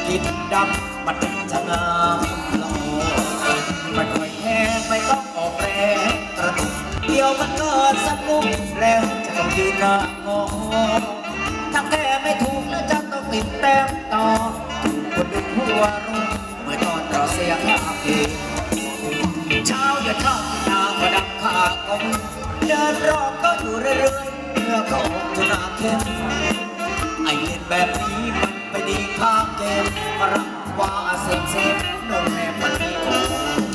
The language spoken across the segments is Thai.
กินดำมันจะงามหล่อไม่ค่อยแห้งไม่ต้องออกแรงกระตุกเดียวมันก็สนุกแล้วจะต้องยืนหน้างอถ้าแก้ไม่ถูกแล้วจะต้องติดแต้มต่อถูกคนดึงหัวรุ่งเมื่อตอนเราเสียค่าเองเช้าอย่าเข้าหน้าก็ดังขากงเดินรอบก็อยู่เรื่อยๆเมื่อเขาจะหน้าเข้มไอเล่นแบบนี้มันไปดีข้างเกมมารับว่าเซฟโน่นแม่มันมีโอ้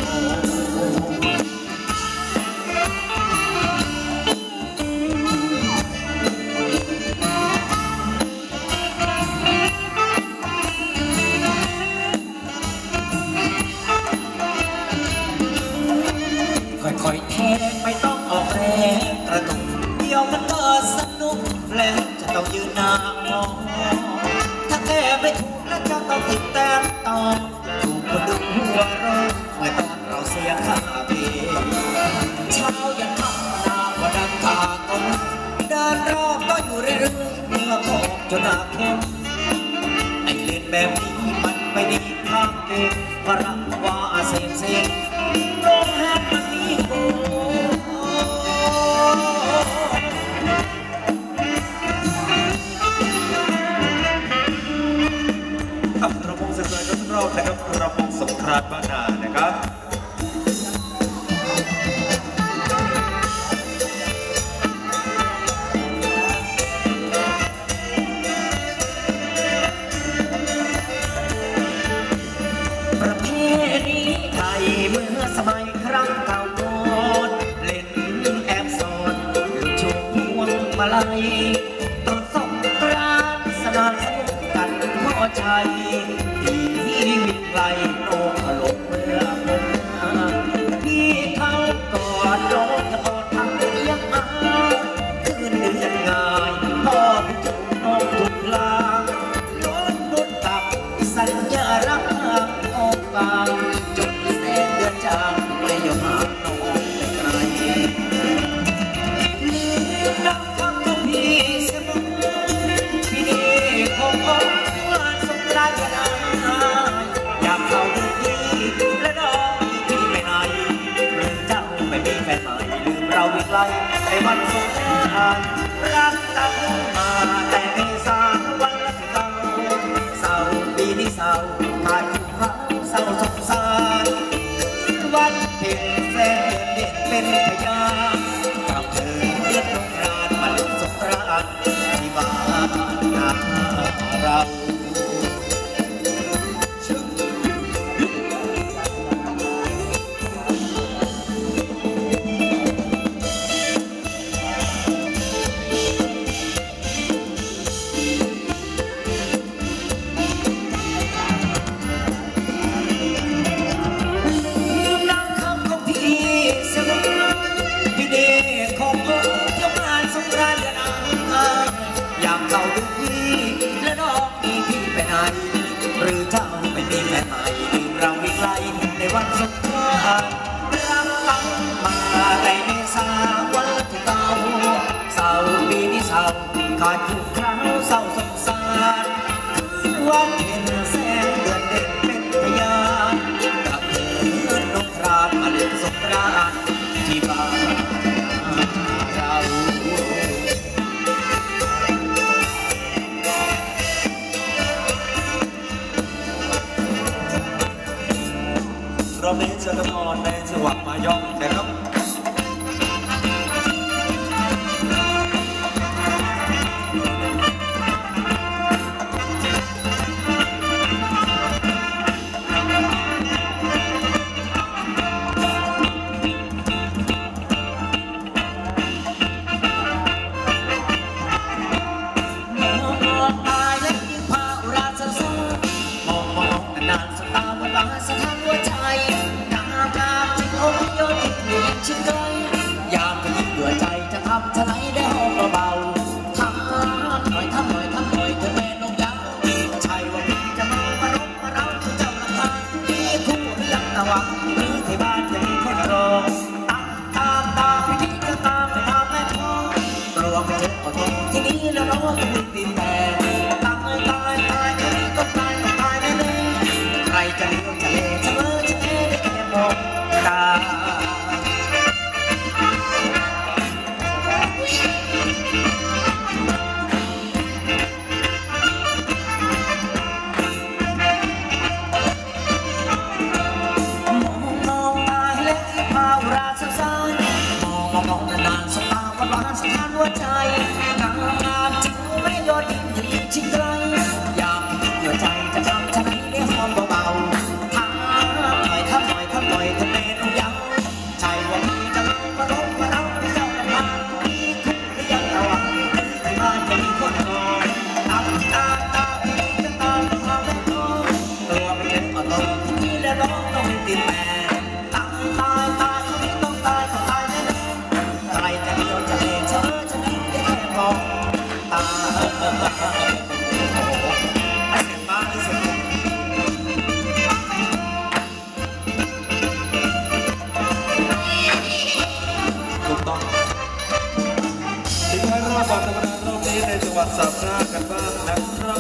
ค่อยๆแทงไม่ต้องออกแรงกระตุกเดียวมันก็สนุกแล้วจะต้องยืนหน้ามองถ้าแก้ไม่ถูกแล้วจะต้องติดแต้มต่อถูกคนดึงหัวเราเมื่อตอนเราเสียค่าเบียเช้ายันค่ำหน้าก็ดังขากงเดินรอบก็อยู่เรื่อยๆเมื่อก็ออกจนหน้าเข้มไอเล่นแบบนี้มันไม่ดีข้างเกมมารับว่าเซฟโลกแห่งมันมีโอ้ระบบสกายก็ทุกรอบนะครับระบบสงครามบ้านนานะครับประเพณีไทยเมื่อสมัยครั้งเก่าโบราณเล่นแอบสอนลูกชูพวงมาลัยตอนสงกรานต์สนานสนุกกันพ่อชัยที่วิ่งไกลโน้มหลบเมื่อผมพี่เขากอดโน้มกอดทางเลี้ยงมาคืนเดือนง่ายพ่อเป็นจุกน้องถูกลางล้นบุญตับสัญญารักออกบางจุดแสงเดือนจางไม่ยอมหาน้องไปไกลลืมรักคำของพี่เสมอพี่นี่คงอดงานสงกรานต์ก็ได้อยากเข้าดูพี่และน้องพี่ไปไหนหรือเจ้าไม่มีแฟนใหม่ลืมเราอีกไกลในวันสงกรานต์รักกันมาแต่ไม่สางวันละที่เราเศร้าปีนี้เศร้าขาดคู่เขาเศร้าสงสารวันเพ็ญแสนเดือนเด็ดเป็นพยานกับเธอเดือนสงกรานต์วันสงกรานต์ที่บ้านนาเราหรือเจ้าไม่มีแฟนใหม่ลืมเราอีกไกลในวันสงกรานต์รักกันมาในเมษาวันที่เก่าเศร้าปีนี้เศร้าขาดคู่เขาเศร้าสงสารคือวันเพ็ญแสงเดือนเด็ดเป็นพยานกับเธอนกราดมาเล่นสงกรานต์ที่บ้านเรารอบนี้เชิญนอนในจังหวะมายองนะครับสถานหัวใจกาที่โอ้ยโยนสับหน้ากันบ้างนะครับ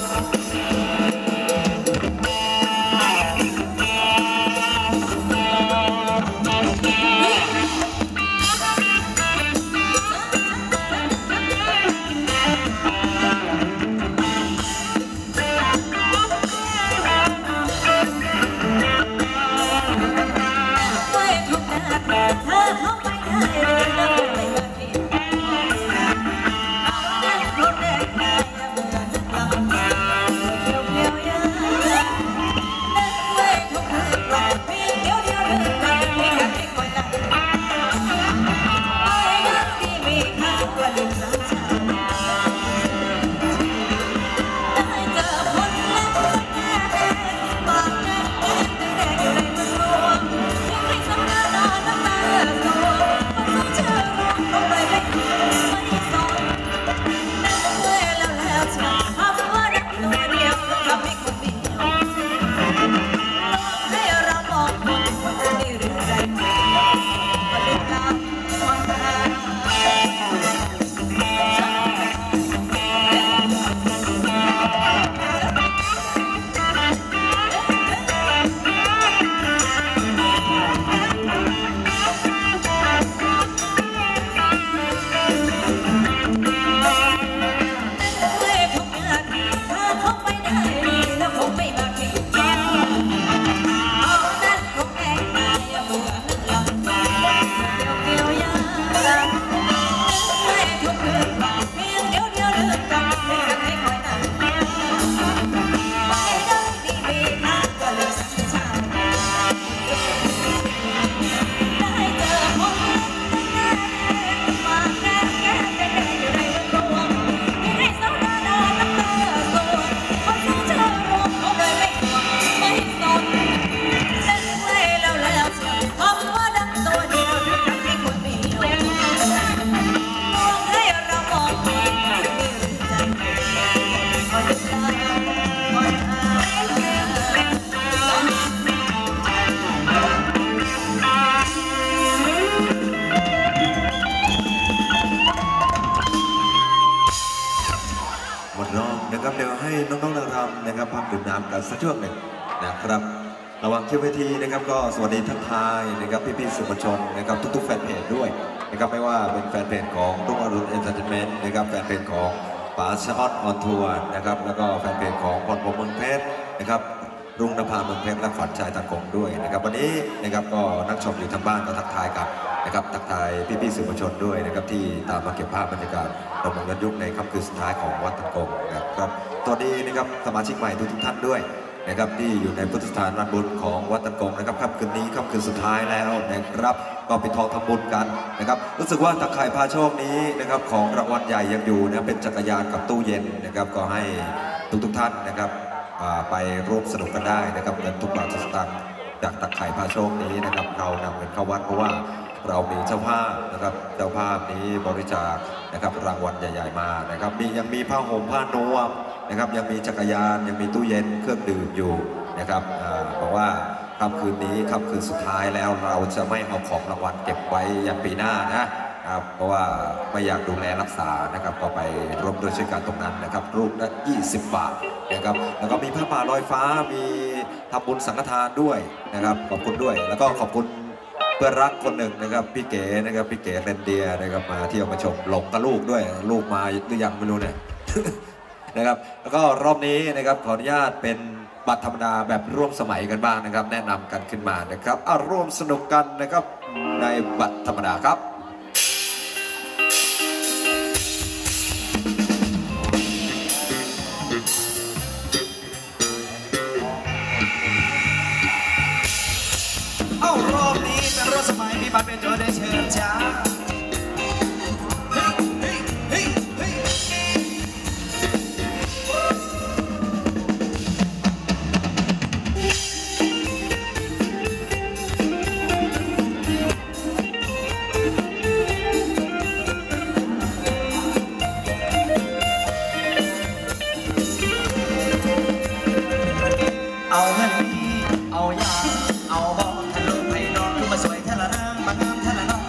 นะครับเดี๋ยวให้น้องๆนางรำนะครับพักดื่มน้ำกันสักช่วงหนึ่งนะครับระหว่างที่เวทีนะครับก็สวัสดีทักทายนะครับพี่ๆสื่อมวลชนนะครับทุกๆแฟนเพจด้วยนะครับไม่ว่าเป็นแฟนเพจของรุ่งอรุณเอนเตอร์เทนเมนต์นะครับแฟนเพจของป๋าชอตออนทัวร์นะครับแล้วก็แฟนเพจของพรพรหมเมืองเพชรนะครับรุ่งนภาเมืองเพชรและขวัญใจตะกงด้วยนะครับวันนี้นะครับก็นักชมอยู่ทางบ้านก็ทักทายกันนะครับทักทายพี่ๆสื่อมวลชนด้วยนะครับที่ตามมาเก็บภาพบรรยากาศรำวงย้อนยุคในค่ำคืนสุดท้ายของวัดตะกงนะครับตอนนี้นะครับสมาชิกใหม่ทุกท่านด้วยนะครับที่อยู่ในพุทธสถานรันบุญของวัดตะกงนะครับค่ำคืนนี้ค่ำคืนสุดท้ายแล้วนะครับก็ปิดทองทำบุญกันนะครับรู้สึกว่าตะไคร่พาโชคนี้นะครับของรางวัลใหญ่ยังอยู่นะเป็นจักรยานกับตู้เย็นนะครับก็ให้ทุกท่านนะครับไปร่วมสนุกกันได้นะครับเงินทุกบาททุกสตางค์จากตะไคร่พาโชคนี้นะครับเรานำเงินเข้าวัดเพราะว่าเรามีเจ้าภาพนะครับเจ้าภาพนี้บริจาคนะครับรางวัลใหญ่ๆมานะครับยังมีผ้าห่มผ้านวมนะครับยังมีจักรยานยังมีตู้เย็นเครื่องดื่มอยู่นะครับบอกว่าค่ำคืนนี้ค่ำคืนสุดท้ายแล้วเราจะไม่เอาของรางวัลเก็บไว้ยันปีหน้านะครับเพราะว่าไม่อยากดูแลรักษานะครับก็ไปร่วมด้วยช่วยกันตรงนั้นนะครับรูปละ20 บาทนะครับแล้วก็มีผ้าป่าลอยฟ้ามีทำบุญสังฆทานด้วยนะครับขอบคุณด้วยแล้วก็ขอบคุณเพื่อนรักคนหนึ่งนะครับพี่เก๋นะครับพี่เก๋เรนเดียนะครับมาเที่ยวมาชมหลงกับลูกด้วยลูกมาหรือยังไม่รู้เนี่ย นะครับแล้วก็รอบนี้นะครับขออนุญาตเป็นบัตรธรรมดาแบบร่วมสมัยกันบ้างนะครับแนะนำกันขึ้นมานะครับร่วมสนุกกันนะครับในบัตรธรรมดาครับรอบนี้เป็นรถสมัยมีบัตรเป็นโจทย์ได้เชิญจ้าเอาเงินเอายาเอาบอลทะลุให้น้องคือมาสวยทะละนางมางามทะละน้อง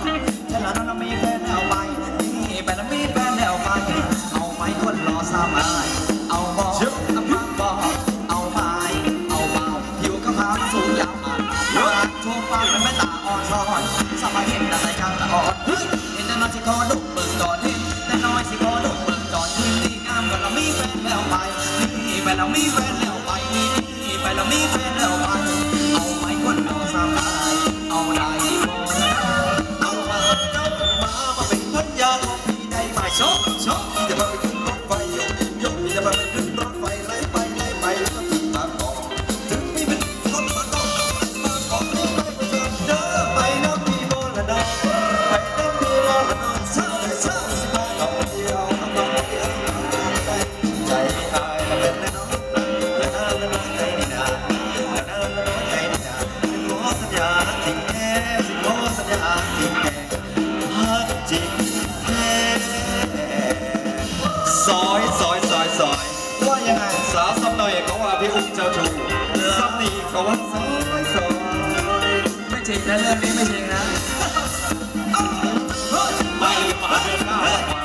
แล้วมีแฟนแล้วไปไปแล้วมีแฟนแล้วไปเอาไม้คนเอาสามายเอาได้โบนะเอามาเป็นพันยาของพี่ได้ไหมโชว์โชว์จะมาไปขึ้นรถไฟยกจะมาไปขึ้นรถไฟไล่ไปแล้วก็ถึงบางกอกถึงไม่เป็นรถบางกอกนี่ไปประจำเด้อไปน้ำมีโบนะดอกไปน้ำมีโบนะดอกเช้าสิมาดอกเดียวทำดอกเดียวใจอายละเป็นแน่นอนละน่าละน้อยใจนี่นาละน่าละน้อยใจนี่นาสิขอสัญญาจริงแท้สิขอสัญญาจริงแท้ฮักจริงแท้ซอยว่ายังไงสาวซ้ำหน่อยเขาว่าพี่อุ้มเจ้าชู้ซ้ำนี่เขาว่าซอยไม่จริงนะเรื่องนี้ไม่จริงนะไม่มาเดินหน้า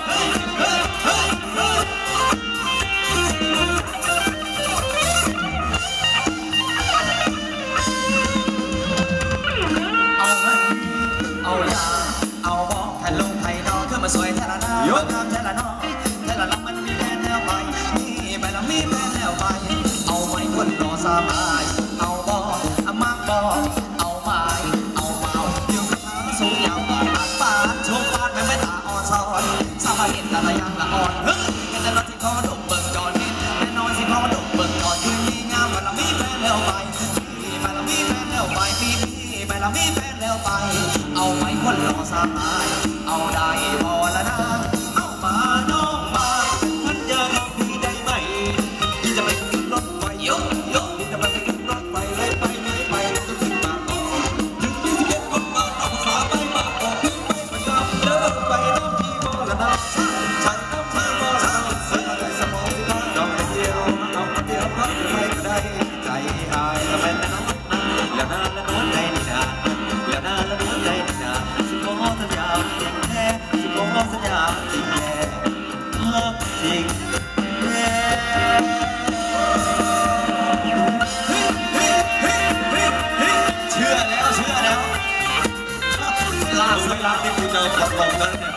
เอาเงินเอายาเอาบอกแทนลงไทยนอนขึ้นมาสวยแทนละน้าบางงามแทนละน้องแทนละน้องมันมีแฟนแล้วไปไปแล้วมีแฟนแล้วไปเอาไม้คนรอสามายเอาบอกมากบอกเอาไม้เอาเมาอยู่กับทางสูงยาวปาดโชว์ปาดไม่ตาอ่อนซ้อนสามารถเห็นแต่ละอย่างละอ่อนแค่แต่รถที่คอดุเบิกก่อนนิดแน่นอนสิคอดุเบิกก่อนคืนนี้งามไปแล้วมีแฟนแล้วไปไปแล้วมีแฟนแล้วไปไปแล้วมีแฟนแล้วไปเอาไม้คนรอสามายเอาได้พอละนะเอามาน้องมาพันยาน้องพี่ได้ไหมที่จะไปขึ้นรถไฟยกที่จะไปขึ้นรถไฟไล่ไปแล้วก็ถึงบางกอกถึง21คนมาเอาสาไปบางกอกขึ้นไปประจำเดินไปน้ำที่บ่อละนะใช้น้ำที่บ่อละนะเสือได้สมองที่บ้านดอกเดียวพักไปก็ได้ใจอายละแม่นะละนาละน้อยใจนี่นาละนาละน้อยใจนี่นาสิขอสัญญาจริงแท้สิขอสัญญาจริงแท้ฮักจริงแท้เชื่อแล้วล่าสุดที่กูเจอคนลงนั้นเนี่ย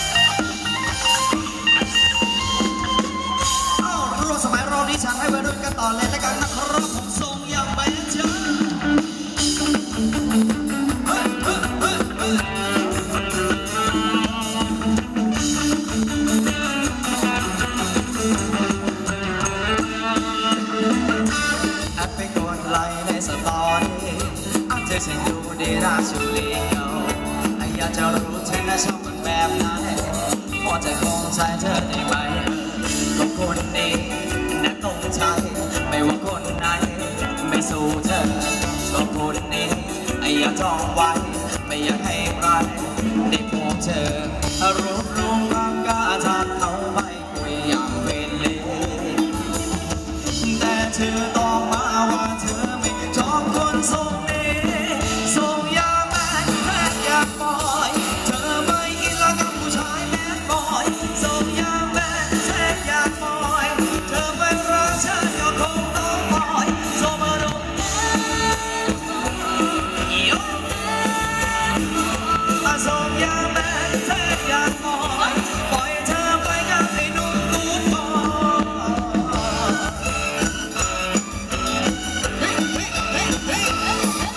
รวมสมัยรอบนี้ฉันให้วัยรุ่นกันต่อเลยแล้วกันนะครับผมทรงอย่างแบนเชิญแอปไปกดไลค์ในสตอรี่อัพเจอฉันอยู่ดีราชูลีเกาอยากจะรู้เธอน่าชอบคนแบบไหนพอจะคงใจเธอได้ไหมก็คนนี้น่าตรงใจไม่ว่าคนไหนไม่สู้เธอก็คนนี้อยากจองไว้ไม่อยากให้ใครได้พบเธอรวบรวมความกล้าทักเอาไปคุยอย่างเป็นเล่แต่เธอตอบมาว่าเธอไม่ชอบคนทรงนี้ทรงยาแมนอยากบอยเธอไม่อินละกับผู้ชายแมนบอยทรงยาแมนอยากบอยเธอเป็นรักฉันก็คงต้องบอยโซมาโดทรงยาแมนอยากบอยปล่อยเธอไปกับไอ้หนุ่มกูดบอย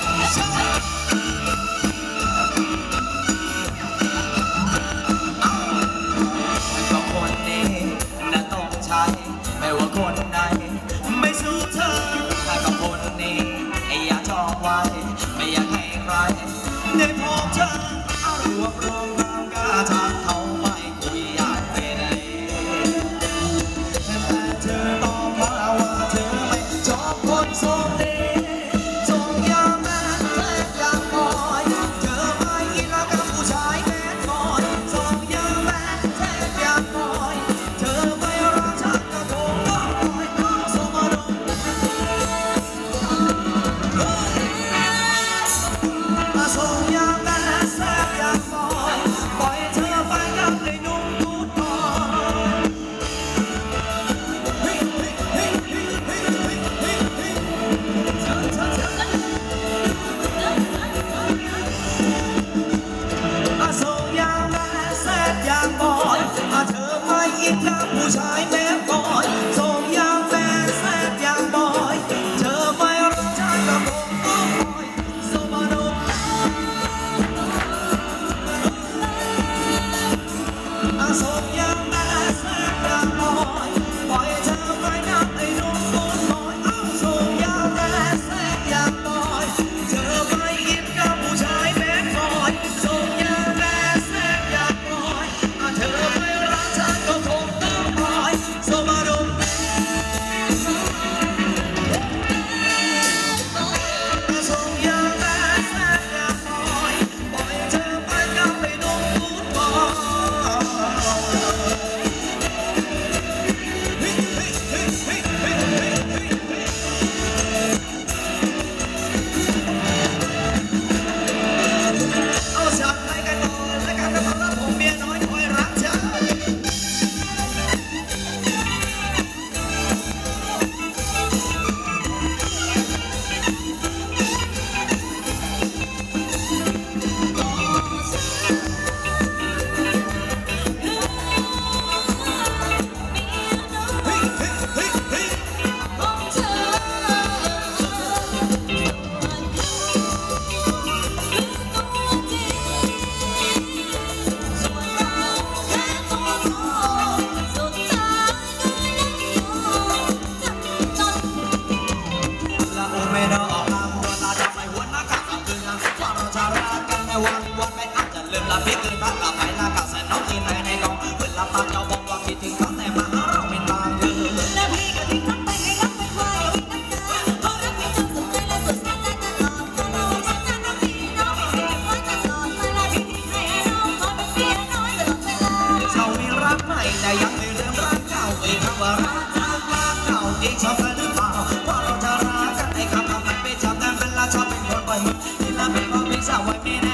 จะไว้ไม่แน่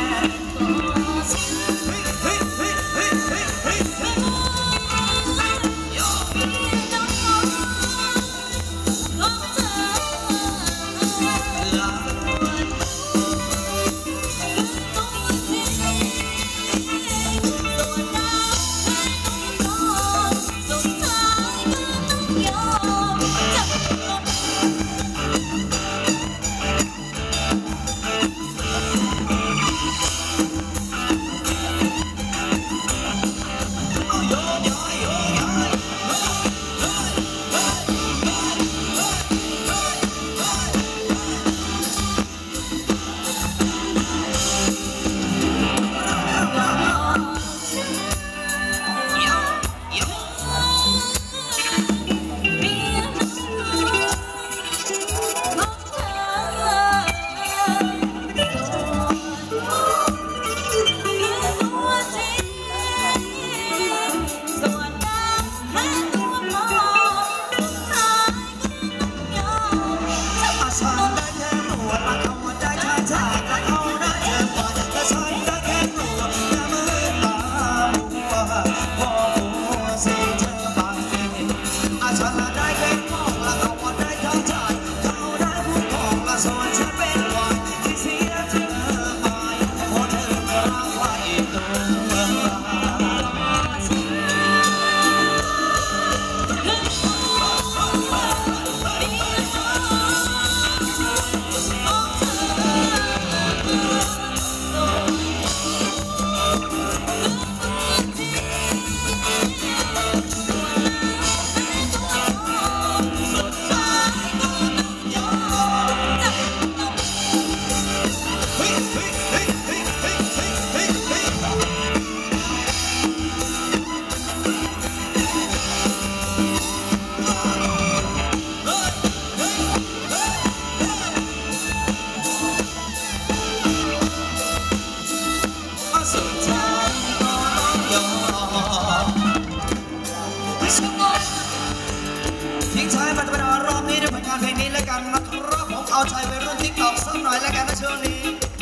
ทิ้งท้ายมาเป็นรอบนี้ด้วยผลงานเพลงนี้แล้วกันนะครับผมเอาใจไปรุ่นทิกตอกสักหน่อยแล้วกันนะช่วงนี้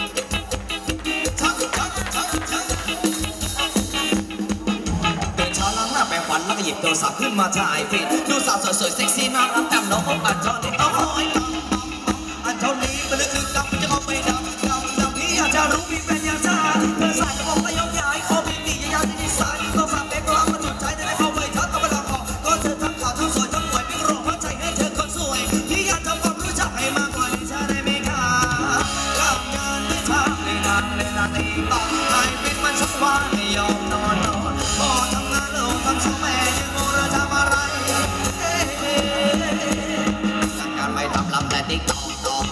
ตื่นเช้าล้างหน้าแปรงฟันแล้วก็หยิบโทรศัพท์ขึ้นมาถ่ายฟีดดูสาวสวยๆเซ็กซี่น่ารักแต่น้องผมอันเท่านี้ต้องคอยอันเท่านี้มันคือกับจะเอาไปดับพี่อยากจะรู้มีเป็นอย่างจ้าเธอใส่กระโปรงและยกย้ายคอพี่ดียาวที่ดีไซน์ต้องฝากเด็กก็รักมาจุดใจจะได้เข้าไปทักเอาไปลองขอก็เธอทั้งขาวทั้งสวยทั้งหวยพี่รอเพราะใจให้เธอคนสวยพี่อยากทำความรู้จักให้มากกว่านี้จะได้ไหมคะกับงานไม่ทำเลยนานตีต่อให้เป็นมันสักวันไม่ยอมนอนพอทำงานแล้วทำสองแม่ยังงงเราทำอะไรการไม่ทำลำแต่ติ๊กตอก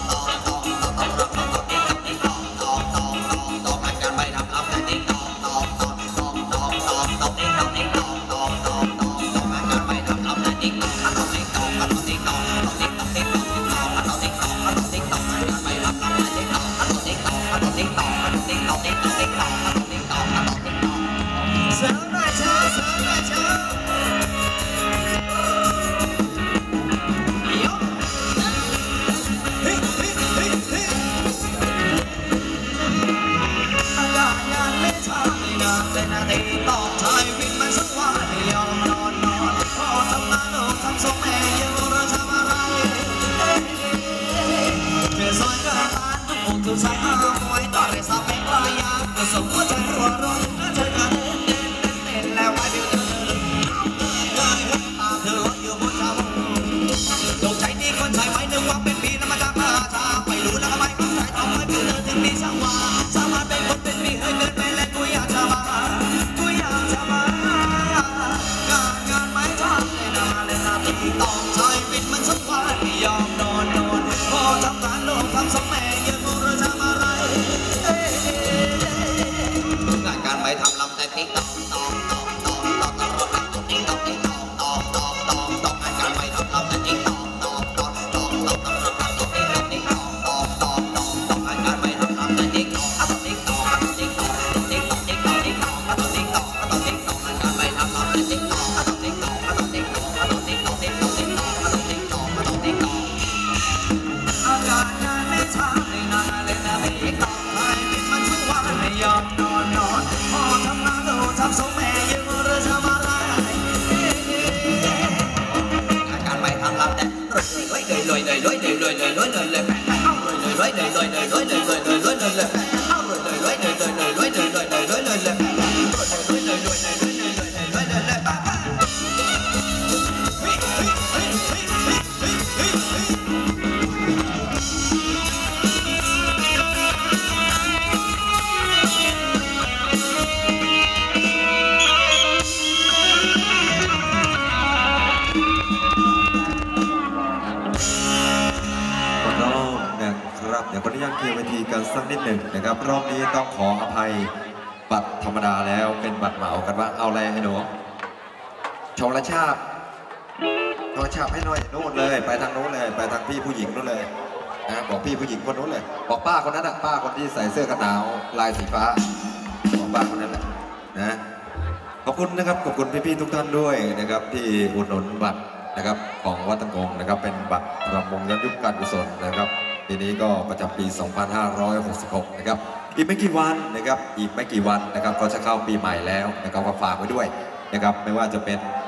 ทุกสายหวยต่อเลยสาวเป็นรอยยาก็สมว่าใจรัวร้อนเธอก็เต้นแล้วไว้เดี๋ยวตาเธอลอยอยู่บนเขาตกใจนี่คนใจไว้นึกว่าเป็นปีแล้วมาจากมาชาไปรู้แล้วก็ไม่เข้าใจทำไมเพื่อนเธอถึงมีช่างว่าสามารถเป็นคนเป็นปีให้เกินไปและกูอยากจะมาการไม่ทำเลยนาตีต้องใช้ปิดมันสักวันไม่ยอมนอนพอทำงานลงทำสองแม่ยังงงเราทำอะไรเดี๋ยวขออนุญาตเคลียร์เวทีกันสักนิดหนึ่งนะครับรอบนี้ต้องขออภัยบัตรธรรมดาแล้วเป็นบัตรเหมากันว่าเอาอะไรให้หนูโชว์ละชาบโชว์ละชาบให้หน่อยโน่นเลยไปทางโน้นเลยไปทางพี่ผู้หญิงโน้นเลยนะบอกพี่ผู้หญิงคนโน้นเลยบอกป้าคนนั้นอ่ะป้าคนที่ใส่เสื้อกันหนาวลายสีฟ้าบอกป้าคนนั้นแหละนะขอบคุณนะครับขอบคุณพี่ๆทุกท่านด้วยนะครับที่อุดหนุนบัตรนะครับของวัดตะกงนะครับเป็นบัตรรำวงย้อนยุคการกุศลนะครับปีนี้ก็ประจำปี 2566 นะครับอีกไม่กี่วันนะครับอีกไม่กี่วันนะครับก็จะเข้าปีใหม่แล้วนะครับก็ฝากไว้ด้วยนะครับไม่ว่าจะเป็น